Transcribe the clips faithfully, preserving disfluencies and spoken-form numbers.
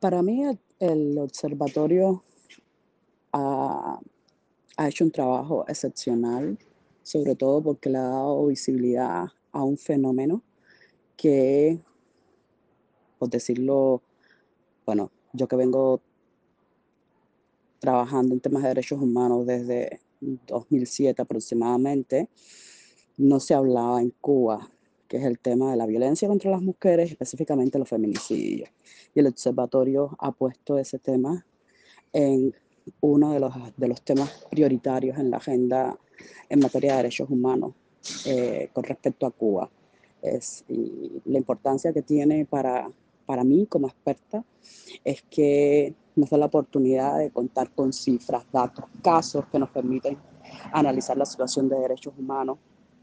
Para mí el, el observatorio ha, ha hecho un trabajo excepcional, sobre todo porque le ha dado visibilidad a un fenómeno que, por decirlo, bueno, yo que vengo trabajando en temas de derechos humanos desde dos mil siete aproximadamente, no se hablaba en Cuba, que es el tema de la violencia contra las mujeres, específicamente los feminicidios. Y el observatorio ha puesto ese tema en uno de los, de los temas prioritarios en la agenda en materia de derechos humanos eh, con respecto a Cuba. Es, y la importancia que tiene para, para mí como experta es que nos da la oportunidad de contar con cifras, datos, casos que nos permiten analizar la situación de derechos humanos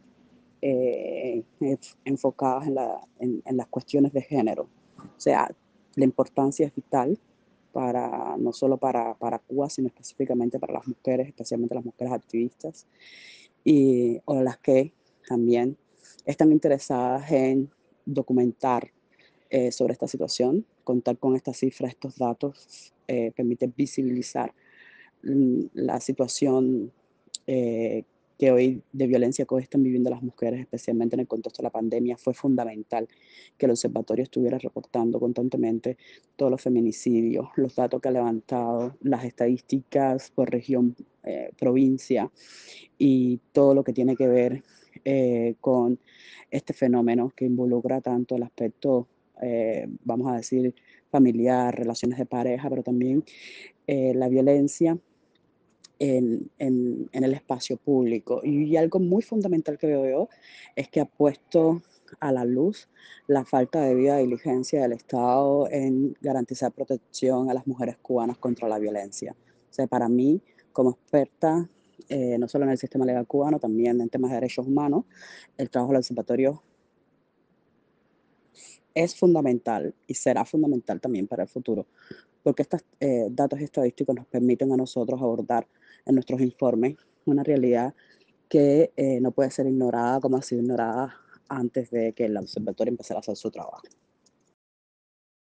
eh, enfocadas en, la, en, en, las cuestiones de género. O sea, la importancia es vital para, no solo para, para Cuba, sino específicamente para las mujeres, especialmente las mujeres activistas, y, o las que también están interesadas en documentar eh, sobre esta situación. Contar con estas cifras, estos datos, eh, permite visibilizar mm, la situación eh, que hoy de violencia que hoy están viviendo las mujeres, especialmente en el contexto de la pandemia. Fue fundamental que el observatorio estuviera reportando constantemente todos los feminicidios, los datos que ha levantado, las estadísticas por región, eh, provincia y todo lo que tiene que ver eh, con este fenómeno que involucra tanto el aspecto, eh, vamos a decir, familiar, relaciones de pareja, pero también eh, la violencia en, en, en el espacio público. Y algo muy fundamental que veo yo es que ha puesto a la luz la falta de debida diligencia del Estado en garantizar protección a las mujeres cubanas contra la violencia. O sea, para mí, como experta, eh, no solo en el sistema legal cubano, también en temas de derechos humanos, el trabajo del observatorio es fundamental y será fundamental también para el futuro, porque estos eh, datos estadísticos nos permiten a nosotros abordar en nuestros informes una realidad que eh, no puede ser ignorada como ha sido ignorada antes de que el observatorio empezara a hacer su trabajo.